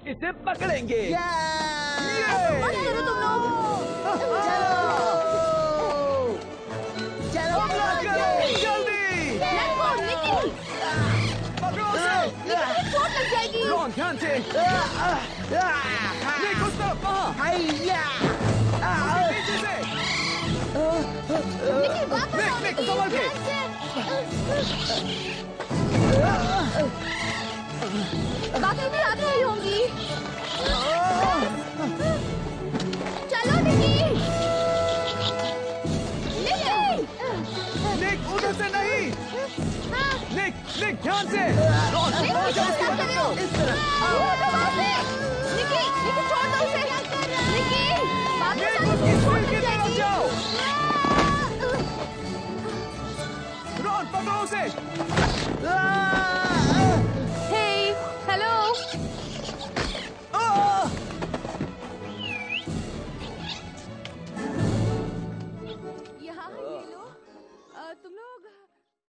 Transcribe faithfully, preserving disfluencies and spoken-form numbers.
इसे पकड़ेंगे। मत करो तुम लोग। चलो चलो जल्दी Let go, निकी। पकड़ो उसे। निकी तुम्हें चोट लग जाएगी। रॉन ध्यान से। निक उस तरफ वहाँ। हैया उसके पीछे से। निकी वापस निक, आओ निक, निकी। संभल के। बाकी भी आती ही होंगी। चलो निकी। निकी। निक उधर से नहीं। निक निक ध्यान से। रॉन निकी रॉन, क्या जल्दी कर रहे हो? इस तरह वो तो वहाँ से। निकी निकी छोड़ दो उसे। निकी बाकी निक सारी उसकी चोट सुई लग की तरफ जाएगी। जाओ। रॉन पकड़ो उसे। Hey hello. यहाँ ये लो। अ, तुम लोग